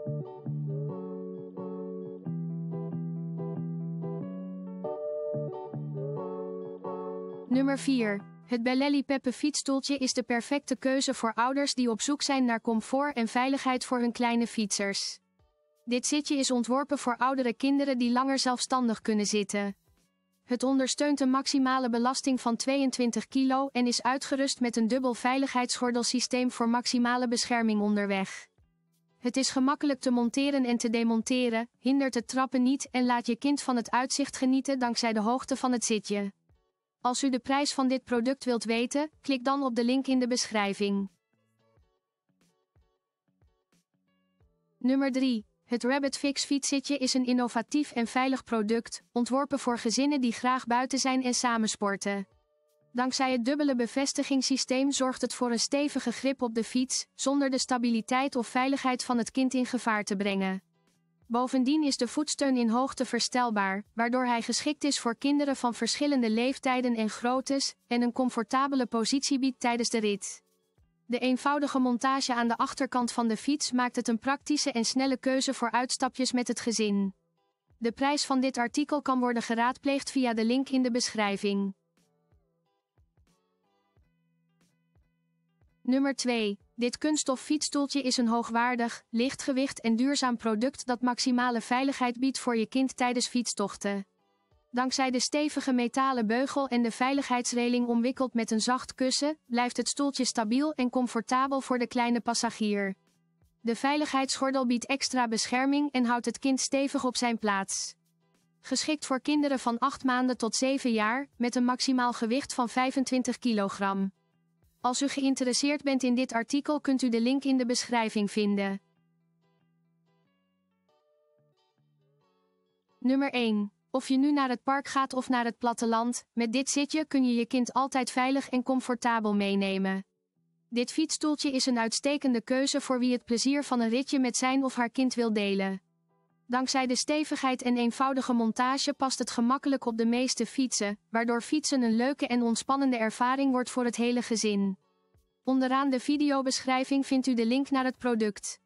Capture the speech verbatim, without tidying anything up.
Nummer vier. Het Bellelli Peppe fietsstoeltje is de perfecte keuze voor ouders die op zoek zijn naar comfort en veiligheid voor hun kleine fietsers. Dit zitje is ontworpen voor oudere kinderen die langer zelfstandig kunnen zitten. Het ondersteunt een maximale belasting van tweeëntwintig kilo en is uitgerust met een dubbel veiligheidsgordelsysteem voor maximale bescherming onderweg. Het is gemakkelijk te monteren en te demonteren, hindert het trappen niet en laat je kind van het uitzicht genieten dankzij de hoogte van het zitje. Als u de prijs van dit product wilt weten, klik dan op de link in de beschrijving. Nummer drie. Het Rabbit Fix fietszitje is een innovatief en veilig product, ontworpen voor gezinnen die graag buiten zijn en samen sporten. Dankzij het dubbele bevestigingssysteem zorgt het voor een stevige grip op de fiets, zonder de stabiliteit of veiligheid van het kind in gevaar te brengen. Bovendien is de voetsteun in hoogte verstelbaar, waardoor hij geschikt is voor kinderen van verschillende leeftijden en groottes, en een comfortabele positie biedt tijdens de rit. De eenvoudige montage aan de achterkant van de fiets maakt het een praktische en snelle keuze voor uitstapjes met het gezin. De prijs van dit artikel kan worden geraadpleegd via de link in de beschrijving. Nummer twee. Dit kunststof fietsstoeltje is een hoogwaardig, lichtgewicht en duurzaam product dat maximale veiligheid biedt voor je kind tijdens fietstochten. Dankzij de stevige metalen beugel en de veiligheidsreling omwikkeld met een zacht kussen, blijft het stoeltje stabiel en comfortabel voor de kleine passagier. De veiligheidsgordel biedt extra bescherming en houdt het kind stevig op zijn plaats. Geschikt voor kinderen van acht maanden tot zeven jaar, met een maximaal gewicht van vijfentwintig kilogram. Als u geïnteresseerd bent in dit artikel kunt u de link in de beschrijving vinden. Nummer één. Of je nu naar het park gaat of naar het platteland, met dit zitje kun je je kind altijd veilig en comfortabel meenemen. Dit fietsstoeltje is een uitstekende keuze voor wie het plezier van een ritje met zijn of haar kind wil delen. Dankzij de stevigheid en eenvoudige montage past het gemakkelijk op de meeste fietsen, waardoor fietsen een leuke en ontspannende ervaring wordt voor het hele gezin. Onderaan de videobeschrijving vindt u de link naar het product.